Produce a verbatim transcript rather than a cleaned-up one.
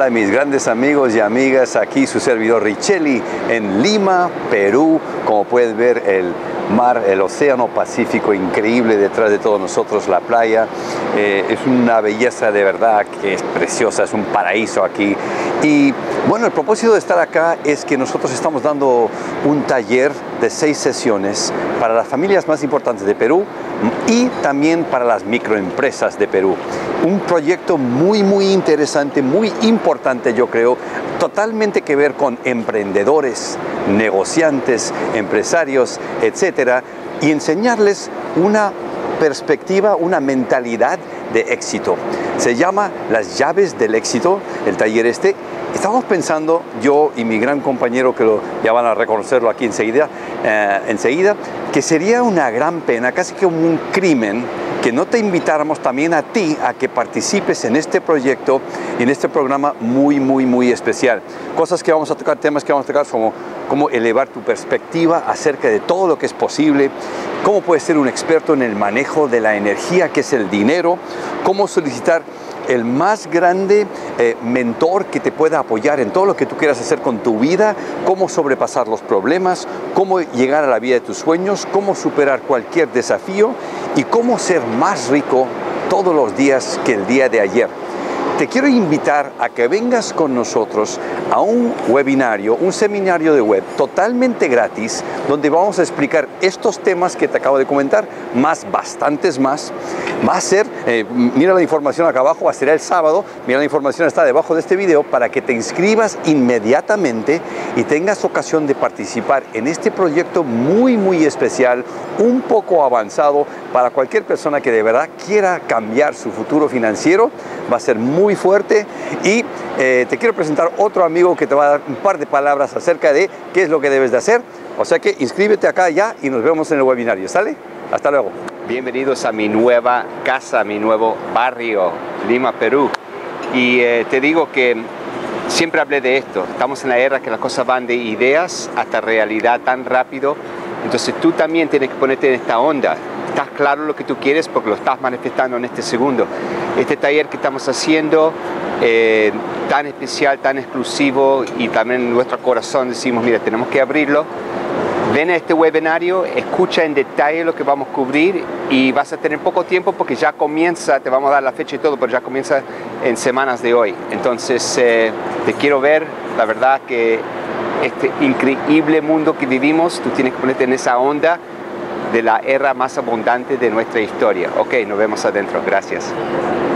Hola mis grandes amigos y amigas, aquí su servidor Richelli en Lima, Perú. Como pueden ver, el mar, el océano Pacífico increíble detrás de todos nosotros, la playa. Eh, es una belleza de verdad que es preciosa, es un paraíso aquí. Y bueno, el propósito de estar acá es que nosotros estamos dando un taller de seis sesiones para las familias más importantes de Perú y también para las microempresas de Perú. Un proyecto muy, muy interesante, muy importante, yo creo, totalmente que ver con emprendedores, negociantes, empresarios, etcétera, y enseñarles una perspectiva, una mentalidad de éxito. Se llama Las Llaves del Éxito, el taller este. Estamos pensando, yo y mi gran compañero, que lo, ya van a reconocerlo aquí enseguida, eh, enseguida, que sería una gran pena, casi como un crimen, que no te invitáramos también a ti a que participes en este proyecto, en este programa muy, muy, muy especial. Cosas que vamos a tocar, temas que vamos a tocar, como cómo elevar tu perspectiva acerca de todo lo que es posible, cómo puedes ser un experto en el manejo de la energía, que es el dinero, cómo solicitar el más grande eh, mentor que te pueda apoyar en todo lo que tú quieras hacer con tu vida, cómo sobrepasar los problemas, cómo llegar a la vida de tus sueños, cómo superar cualquier desafío y cómo ser más rico todos los días que el día de ayer. Te quiero invitar a que vengas con nosotros a un webinario, un seminario de web totalmente gratis, donde vamos a explicar estos temas que te acabo de comentar, más bastantes más. Va a ser, eh, mira la información acá abajo, será el sábado, mira la información está debajo de este video para que te inscribas inmediatamente y tengas ocasión de participar en este proyecto muy, muy especial, un poco avanzado para cualquier persona que de verdad quiera cambiar su futuro financiero. Va a ser muy fuerte y eh, te quiero presentar otro amigo que te va a dar un par de palabras acerca de qué es lo que debes de hacer. O sea que inscríbete acá ya y nos vemos en el webinario, ¿sale? Hasta luego. Bienvenidos a mi nueva casa, mi nuevo barrio, Lima, Perú. Y eh, te digo que siempre hablé de esto. Estamos en la era que las cosas van de ideas hasta realidad tan rápido. Entonces tú también tienes que ponerte en esta onda. Estás claro lo que tú quieres porque lo estás manifestando en este segundo. Este taller que estamos haciendo, eh, tan especial, tan exclusivo, y también en nuestro corazón decimos, mira, tenemos que abrirlo. Ven a este webinario, escucha en detalle lo que vamos a cubrir y vas a tener poco tiempo porque ya comienza, te vamos a dar la fecha y todo, pero ya comienza en semanas de hoy. Entonces, eh, te quiero ver, la verdad que este increíble mundo que vivimos, tú tienes que ponerte en esa onda de la era más abundante de nuestra historia. Ok, nos vemos adentro. Gracias.